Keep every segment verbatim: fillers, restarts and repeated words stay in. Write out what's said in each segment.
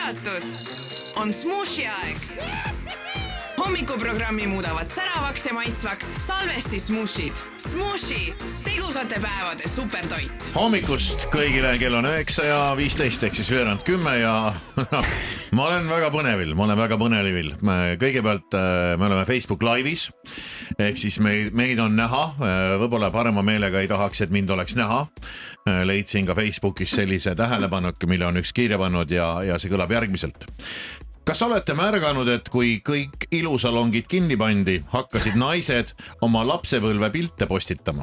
äratus on Smushi aeg. Hommikuprogrammi muudavad säravaks ja maitsvaks salvesti Smushid. Smushi, tegusate päevade supertoit. Hommikust kõigile, kell on üheksa ja viisteist ehk siis veerand kümme ja ma olen väga põnevil, ma olen väga põnevil. Kõigepealt me oleme Facebook Live'is ehk siis meid, meid on näha. Võibolla parema meelega ei tahaks, et mind oleks näha. Leidsin ka Facebookis sellise tähelepanuke, mille on üks kirja pannud ja, ja see kõlab järgmiselt. Kas olete märganud, et kui kõik ilusalongid kinni pandi, hakkasid naised oma lapsepõlve pilte postitama?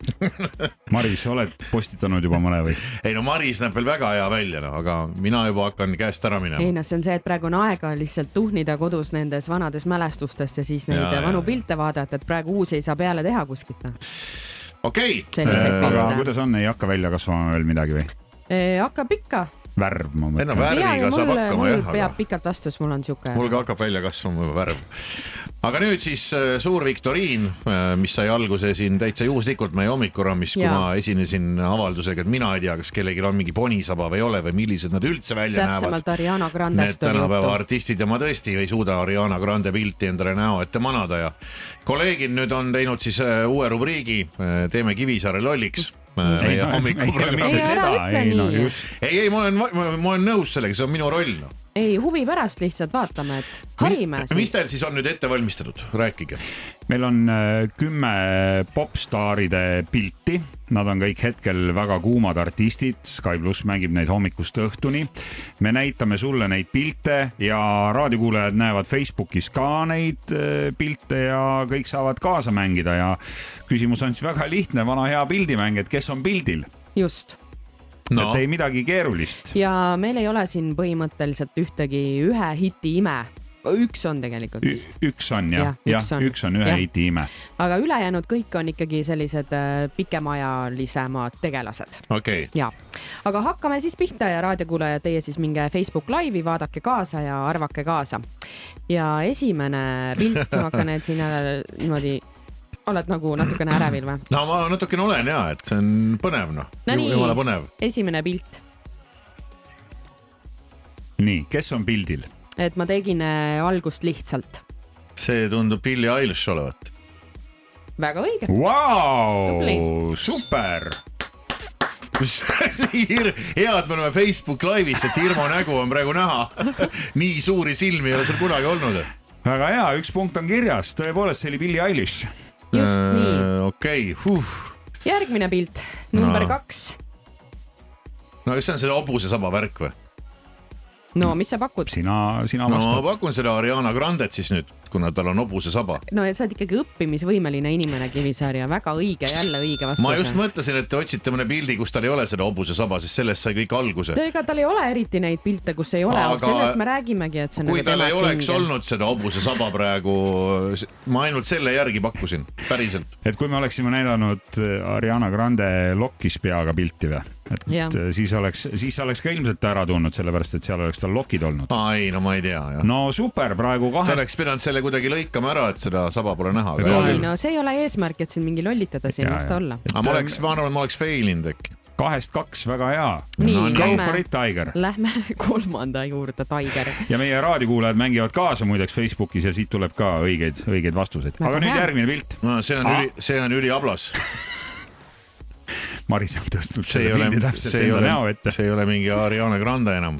Maris, oled postitanud juba mõne või? Ei no Maris näeb veel väga hea välja, no, aga mina juba hakkan käest ära minema. Ei no see on see, et praegu on aega lihtsalt tuhnida kodus nendes vanades mälestustest ja siis neid ja, vanu ja. pilte vaadata, et praegu uusi ei saa peale teha kuskilt. Okei. Okay. Aga kuidas on, ei hakka välja kasvama veel midagi või? E, hakkab ikka. Värv, ma mõtlen. No, värviga saab mul, hakkama, mul jah. Mul peab aga... pikalt vastus, mul on siuke. Mul ka hakkab välja kasvama värv. Aga nüüd siis suur viktoriin, mis sai alguse siin täitsa juhuslikult meie hommikurammis, kui ja. ma esinesin avaldusega, et mina ei tea, kas kellelgi on mingi ponisaba või ole või millised nad üldse välja Täpsemalt näevad. Täpsemalt Ariana Grandest need tänapäeva artistid ja ma tõesti ei suuda Ariana Grande pilti endale näo ette manada ja kolleegid nüüd on teinud siis uue rubriigi, teeme Kivisaare lolliks. Ei, no, ei, ei, ei, no, ei, ei, ma olen, ma, ma olen nõus sellega, see on minu roll. No. Ei, huvi pärast lihtsalt vaatame, et harime. Mis teil siis on nüüd ette valmistatud? Rääkige. Meil on kümme popstaaride pilti. Nad on kõik hetkel väga kuumad artistid. Sky Plus mängib neid hommikust õhtuni. Me näitame sulle neid pilte ja raadiokuulajad näevad Facebookis ka neid pilte ja kõik saavad kaasa mängida. Ja küsimus on siis väga lihtne, vana hea pildimäng, et kes on pildil? Just. No. Et ei midagi keerulist. Ja meil ei ole siin põhimõtteliselt ühtegi ühe hiti ime. Üks on tegelikult vist. Ü- üks on, jah. Ja, üks, on. üks on ühe ja. hiti ime. Aga ülejäänud kõik on ikkagi sellised pikemajalisemad tegelased. Okay. Ja. Aga hakkame siis pihta ja raadiokuulaja teie siis minge Facebook Live'i, vaadake kaasa ja arvake kaasa. Ja esimene pilt, ma hakkan need siin niimoodi... Oled nagu natukene ärevil või? No ma natukene olen ja, et see on põnev, noh. No nii, Jumala põnev. Esimene pilt. Nii, kes on pildil? Et ma tegin algust lihtsalt. See tundub Billie Eilish olevat. Väga õige. Vau, super! Hea, et me oleme Facebook Live'is, et Hirmo nägu on praegu näha. Nii suuri silmi ei ole sul kunagi olnud. Väga hea, üks punkt on kirjas. Tõepoolest, see oli Billie Eilish. Just nii. Okei, okay. huh. Järgmine pilt, number no. kaks. No kas see on selle hobuse saba värk või? No, mis sa pakud? Sina, sina no, vastad. Ma pakun seda Ariana Grandet siis nüüd, kuna tal on hobuse saba. No sa oled ikkagi õppimisvõimeline inimene, Kivisaar, ja väga õige, jälle õige vastus. Ma just mõtlesin, et te otsite mõne pildi, kus tal ei ole seda hobuse saba, sest sellest sai kõik alguse. Ega tal ei ole eriti neid pilte, kus ei ole, aga sellest me räägimegi, et see kui tal ei oleks hinge. Olnud seda hobuse saba praegu, ma ainult selle järgi pakkusin, päriselt. Et kui me oleksime näidanud Ariana Grande lokis peaga pilti või? Et ja. siis oleks, siis oleks ka ilmselt ära tulnud, sellepärast, et seal oleks tal lokid olnud. Ai, no ma ei tea. Jah. No super, praegu kahest... Ta oleks pidanud selle kuidagi lõikama ära, et seda saba pole näha. Ei, no see ei ole eesmärk, et siin mingi lollitada siin ja, vasta olla. Aga ma oleks, ma arvan, ma oleks failinud äkki. Kahest kaks, väga hea. Nii, no, lähme, go for it, Tiger. Lähme kolmanda juurde, Tiger. Ja meie raadiokuulajad mängivad kaasa muideks Facebookis ja siit tuleb ka õigeid, õigeid vastuseid. Aga nüüd järgmine pilt. No, see on, üli, see on üli ablas. Maris on tõstnud see selle pildi täpselt enda näo ette. See ei ole mingi Ariana Grande enam.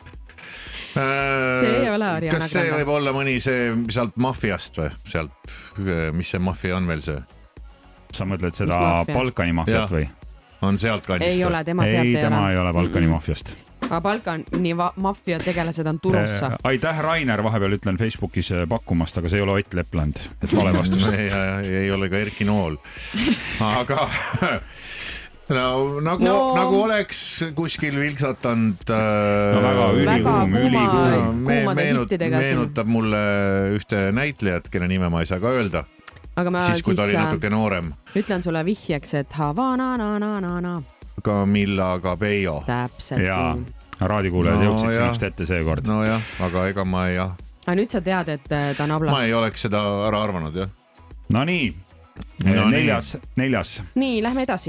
See ei ole Ariana Grande. Kas see võib olla mõni see sealt mafiast või? Sealt, mis see mafia on veel see? Sa mõtled seda Balkani mafiat või? On sealt kandist? Ei ole, tema sealt ei, ei ole. Ei, tema ei ole Balkani mm-mm. mafiast. Aga Balkani mafia tegelased on Turussa. Eh, aitäh, Rainer, vahepeal ütlen Facebookis pakkumast, aga see ei ole Ott Lepland. Et vale vastus. ei, ei ole ka Erki Nool. Aga... No, nagu, no. nagu oleks kuskil vilksatanud äh, no, väga ülikuum, ülikuum. Me, meenut, meenutab mulle ühte näitlejat, kelle nime ma ei saa ka öelda. Aga ma siis, kui ta oli natuke noorem. Ütlen sulle vihjeks, et Havana, na, na, na, na. Camilla Cabello. Täpselt. Ja raadiokuulajad no, jõudsid sinust ette seekord. No jah, aga ega ma ei jah. Aga nüüd sa tead, et ta on ablas. Ma ei oleks seda ära arvanud, jah. No nii, no, neljas, nii. neljas. Nii, lähme edasi.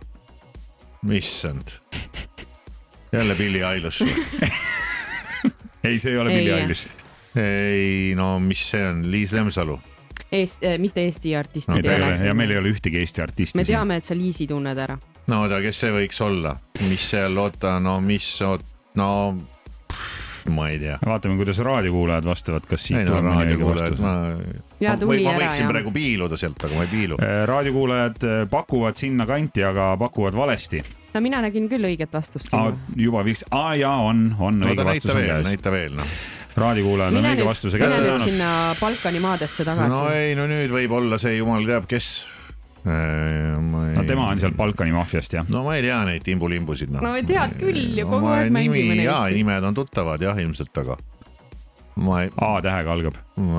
Missand. Jälle Billie Eilish. ei, see ei ole Billie Eilish. ei, no mis see on, Liis Lemsalu? Eest, äh, mitte Eesti artistid no, ei ole. Ja meil ei ole ühtegi Eesti artisti. Me teame, et sa Liisi tunned ära. No oota, kes see võiks olla? Mis seal, oota, no mis, no pff, ma ei tea. Vaatame, kuidas raadiokuulajad vastavad, kas siit ei, no, tuleb mõni õige vastus. Ma, ja, ma, ma ära, võiksin ja. praegu piiluda sealt, aga ma ei piilu. Raadiokuulajad pakuvad sinna kanti, aga pakuvad valesti. No mina nägin küll õiget vastust sinna. Aa, juba viis. Aa, jaa, on, on no, õige vastus on käes. Näita veel, no. Raadiokuulajad on õige vastuse kätte saanud. Mine nüüd sinna Balkani maadesse tagasi. No ei, no nüüd võib olla see jumal teab, kes. Ei... No tema on seal Balkani mafiast, jah. No ma ei tea neid imbulimbusid. No, no me tead küll ju kogu aeg mängime neid. Jaa, nimed on tuttavad, jah, ilmselt, aga ma ei... A tähega algab.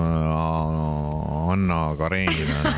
Anna Karenina.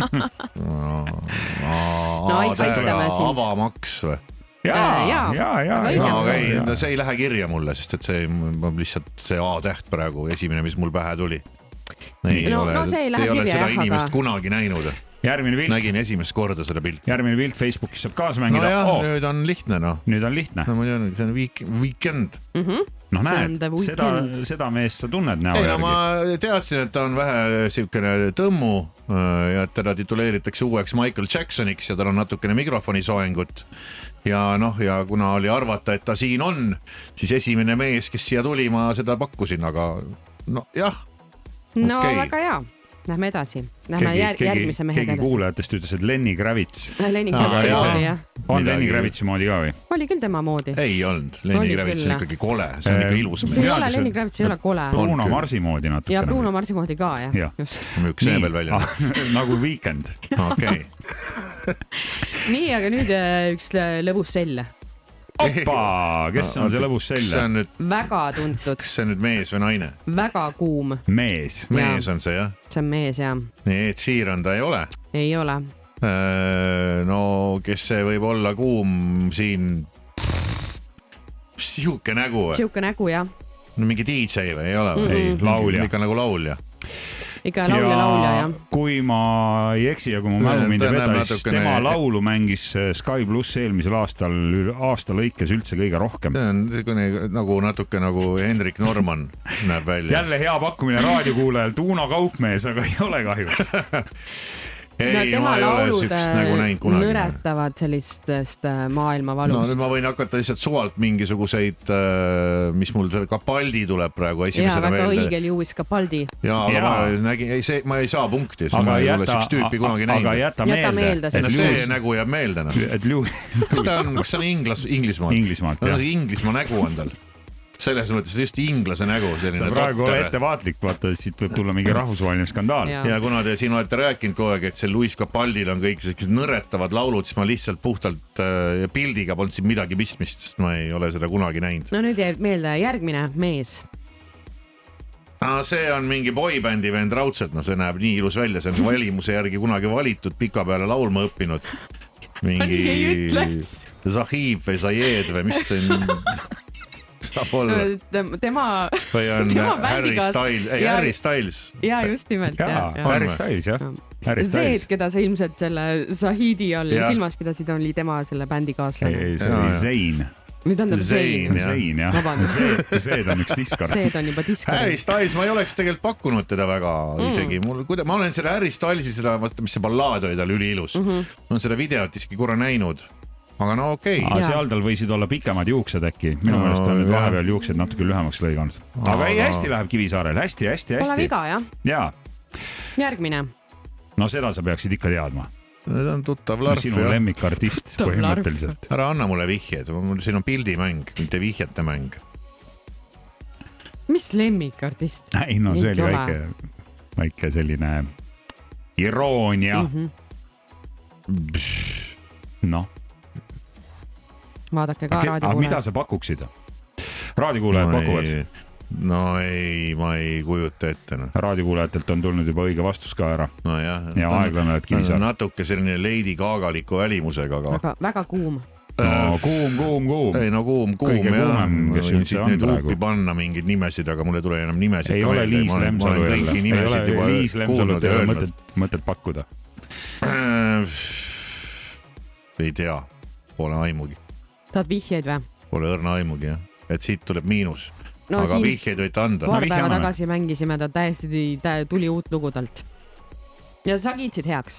no aitame siin. Avamaks või? Jaa, jaa, jaa, jaa. No, okay, no, see ei lähe kirja mulle, sest et see lihtsalt see A-täht praegu esimene, mis mul pähe tuli. Ei no, ole, no see ei lähe ei kirja, ole seda jah, inimest aga... kunagi näinud. Järgmine pilt. Nägin esimest korda seda pilt. Järgmine pilt Facebookis saab kaasa mängida. No jah, oh. nüüd on lihtne, no. Nüüd on lihtne. No ma tean, see on week, weekend. Mm-hmm. No näed, seda, seda meest sa tunned näo ei, järgi. No ma teadsin, et ta on vähe siukene tõmmu ja et teda tituleeritakse uueks Michael Jacksoniks ja tal on natukene mikrofoni soengut. Ja noh, ja kuna oli arvata, et ta siin on, siis esimene mees, kes siia tuli, ma seda pakkusin, aga no jah. No okay. Väga hea. Lähme edasi. Lähme jär, keegi, järgmise mehega edasi. Keegi kuulajatest ütles, et Lenny Kravitz. Lenny Kravitz moodi, jah. On Lenny Kravitzi moodi ka või? Oli küll tema moodi. Ei olnud. Lenny Kravitz on ikkagi kole. See on ikka ilus. See ei ole Lenny Kravitz, ei ole kole. Bruno Marsi moodi natukene. Ja Bruno Marsi moodi ka, jah. Ja. Just. Üks see veel välja. Nagu Weekend. Okei. Nii, aga nüüd üks lõbus selle. Oppa, kes on see lõbus selle? Nüüd, väga tuntud. Kas see on nüüd mees või naine? Väga kuum. Mees. Mees on see, jah? See on mees, jah. Nii, Ed Sheeran ta ei ole? Ei ole. No, kes see võib olla kuum siin? Siuke nägu või? Siuke nägu, jah. No mingi D J või? Ei ole või? Mm-mm. Ei, laulja. Ikka nagu laulja. Ikka laulja, laulja, jah. Kui ma ei eksi ja kui mu mälu mind ei veda, siis tema laulu mängis Sky Pluss eelmisel aastal aasta lõikes üldse kõige rohkem. See on selline nagu natuke nagu Hendrik Norman näeb välja. Jälle hea pakkumine raadiokuulajal, Uno Kaupmees, aga ei ole kahjuks. Ei, no, tema laulud nagu nõretavad sellistest maailma valust. No nüüd ma võin hakata lihtsalt suvalt mingisuguseid, mis mul Capaldi tuleb praegu esimesena meelde. Jaa, väga meelde. õige Lewis Capaldi. Jaa, aga ja. ma nägin, ei, see, ma ei saa punkti, sest ma ei ole sellist tüüpi kunagi näinud. Aga jäta meelde. Jäta meelde et see Lewis... nägu jääb meelde. No. Et Lewis... kas ta on, kas ta on Inglas, Inglismaalt? Inglismaalt, jah. Inglismaa nägu on tal. Selles mõttes just inglase nägu. Sa praegu ole ettevaatlik, vaata, siit võib tulla mingi rahvusvaheline skandaal. Ja, ja kuna te siin olete rääkinud kogu aeg, et see Louis Capaldil on kõik sellised nõretavad laulud, siis ma lihtsalt puhtalt äh, pildiga polnud siin midagi pistmist, sest ma ei ole seda kunagi näinud. No nüüd jäi meelde järgmine mees. No, see on mingi boybändi vend raudselt, no see näeb nii ilus välja, see on valimuse järgi kunagi valitud, pika peale laulma õppinud. Mingi Zahib või Zayed või mis see on... tema või on tema Harry Styles, ei ja, Harry Styles. Ja just nimelt, ja, ja. Harry Styles, jah. See, keda sa ilmselt selle Zahidi all ja. Silmas pidasid, oli tema selle bändi kaaslane. Ei, see oli Zayn. Mis tähendab Zayn? Zayn, jah. See on üks diskar. See on juba diskar. Harry Styles, ma ei oleks tegelikult pakkunud teda väga mm. isegi. Mul, kuida, ma olen selle Harry Stylesi, seda, mis see ballaad oli tal üli ilus. Mm -hmm. Ma olen seda videot isegi korra näinud. Aga no okei. Okay. Seal tal võisid olla pikemad juuksed äkki. Minu no, meelest on nüüd vahepeal juuksed natuke lühemaks lõiganud. Aga ei, hästi läheb Kivisaarel. Hästi, hästi, hästi. Pole viga, jah? Jaa. Järgmine. No seda sa peaksid ikka teadma. See on tuttav larv. Sinu lemmikartist põhimõtteliselt. Ära anna mulle vihjed. Siin on pildimäng, mitte vihjete mäng. Mis lemmikartist? Ei, no see oli väike, väike selline iroonia. Mm -hmm. Noh. Vaadake ka okay, raadiokuulajad. Mida sa pakuksid? Raadiokuulajad no pakuvad? Ei, no ei, ma ei kujuta ette. No. Raadiokuulajatelt on tulnud juba õige vastus ka ära. No jah. Ja aeglane, et Kivisaar. Natuke selline Lady Gagaliku välimusega. Aga... Väga, väga kuum. No kuum, kuum, kuum. Ei no kuum, kuum. Kõige kuumem, kes üldse on praegu. Huupi panna mingeid nimesid, aga mulle tule enam nimesid. Ei ole Liis Lemsalu jälle. Ei ole Liis Lemsalu, ei ole mõtet, mõtet pakkuda. Ei tea. Pole aimugi. Tahad vihjeid või? Pole õrna aimugi, jah. Et siit tuleb miinus. no, aga vihjeid võite anda. Paar päeva tagasi mängisime ta täiesti, ta tuli uut lugu talt. Ja sa kiitsid heaks.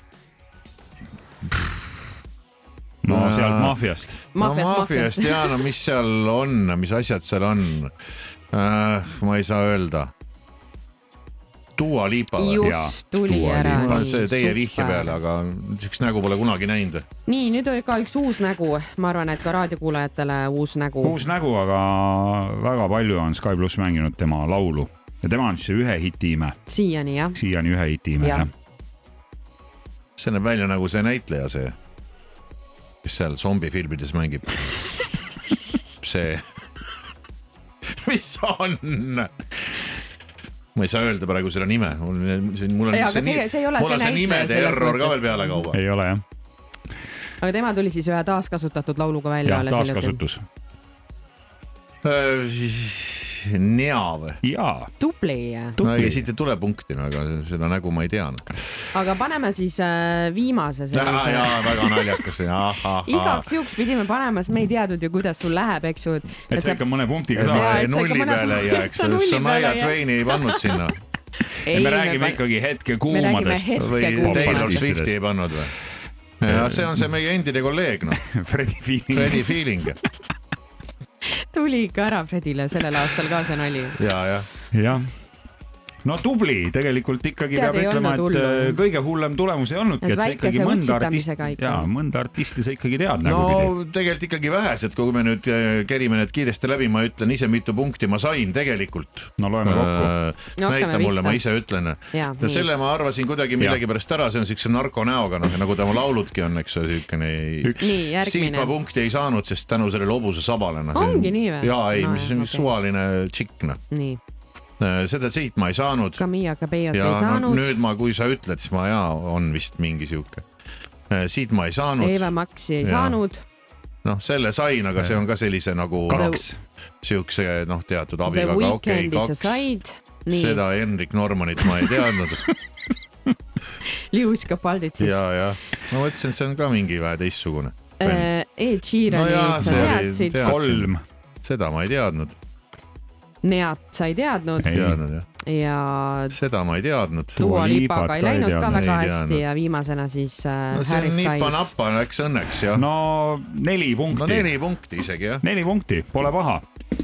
No sealt Mafiast. No Mafiast, jaa, no mis seal on, mis asjad seal on? Äh, ma ei saa öelda. Dua Lipa. Just, tuli ära. See teie vihje peale, aga üks nägu pole kunagi näinud. Nii, nüüd on ka üks uus nägu. Ma arvan, et ka raadiokuulajatele uus nägu. Uus nägu, aga väga palju on Sky Pluss mänginud tema laulu. Ja tema on siis ühe hitiime. Siiani, jah. Siiani ühe hitiime, jah. See näeb välja nagu see näitleja see, kes seal zombifilmides mängib. See, mis on? Ma ei saa öelda praegu selle nime. Mul on see, mul on ja, see, see, see, mul on see nimede error ka veel peale kauba. Ei ole, jah. Aga tema tuli siis ühe taaskasutatud lauluga välja. Ja, taaskasutus. Äh, siis Nea või? Jaa. Tupli. No ei, siit ei tule punkti, aga seda nägu ma ei tea. Aga paneme siis äh, viimase sellise. Jaa, jaa, väga naljakas. Igaks juhuks pidime panema, sest me ei teadnud ju, kuidas sul läheb, eks ju. Et see ikka mõne punktiga saab. See nulli peale ei jää, eks Shania Twaini ei pannud sinna. Ei, me räägime ikkagi hetke kuumadest. Või Taylor Swifti ei pannud või? Ja see on see meie endine kolleeg, no. Freddy Feeling. Freddy Feeling. Tuli ikka ära Fredile sellel aastal ka see nali. Ja, ja. Ja. No tubli, tegelikult ikkagi Tead, peab ütlema, et hullu. Kõige hullem tulemus ei olnudki, et, et see ikkagi mõnda artisti, ja, mõnda artisti sa ikkagi tead. No nagu tegelikult ikkagi vähesed, kui me nüüd kerime need kiiresti läbi, ma ütlen ise mitu punkti ma sain tegelikult. No loeme kokku. No, näita mulle, ma ise ütlen. Ja, ja selle ma arvasin kuidagi millegi pärast ära, see on siukse narkonäoga, no, nagu ta lauludki on, eks siukene. Siit ma punkti ei saanud, sest tänu sellele hobuse sabale. Ongi nii või? Jaa, ei, mis on suvaline tšikk. Nii. Seda siit ma ei saanud. Camilla Cabellot ja ei saanud. No, nüüd ma, kui sa ütled, siis ma jaa, on vist mingi siuke. Siit ma ei saanud. Eva Maxi ei ja. saanud. Noh, selle sain, aga see on ka sellise nagu kaks. Siukse, noh, teatud abiga. The Weekndi okay, sa said. Nii. Seda Henrik Normanit ma ei teadnud. Lewis Capaldit siis. Ja, ja. Ma mõtlesin, et see on ka mingi vähe teistsugune. Ed Sheeranit no sa teadsid. Kolm. Seda ma ei teadnud. Neat sa ei teadnud. Ei teadnud, jah. Ja seda ma ei teadnud. Dua Lipaga ei läinud ka väga hästi ja viimasena siis äh, no, Harry Styles. Nipa-nappa läks õnneks, jah. No neli punkti. No neli punkti isegi, jah. Neli punkti, pole paha.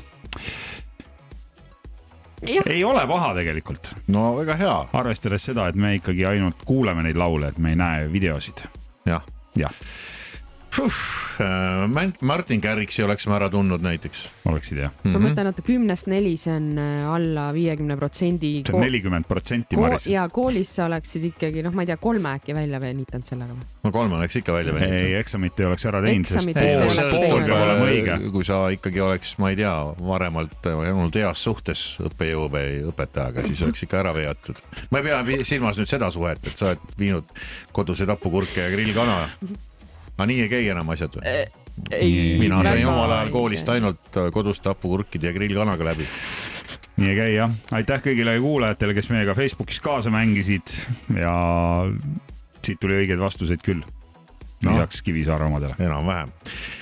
Ja. Ei ole paha tegelikult. No väga hea. Arvestades seda, et me ikkagi ainult kuuleme neid laule, et me ei näe videosid. Jah. Jah. Puh, Martin Garrixi oleks me ära tundnud näiteks. Oleksid, jah. Ma mõtlen, et kümnest neli, see on alla viiekümne protsendi. See on nelikümmend protsenti, Maris. Ja koolis sa oleksid ikkagi, noh, ma ei tea, kolme äkki välja venitanud sellega. No kolme oleks ikka välja venitanud. Ei, eksamit ei oleks ära teinud, sest pool peab olema õige. Kui sa ikkagi oleks, ma ei tea, varemalt olnud heas suhtes õppejõu või õpetajaga, siis oleks ikka ära veatud. Ma ei pea silmas nüüd seda suhet, et sa oled viinud koduseid hapukurke ja grillkana. Aga nii ei käi enam asjad või? Ei, mina sain omal ajal koolist ainult kodust hapukurkide ja grillkanaga läbi. Nii ei käi, jah. Aitäh kõigile kuulajatele, kes meiega Facebookis kaasa mängisid ja siit tuli õigeid vastuseid küll. Lisaks no, Kivisaare omadele. Enam vähem.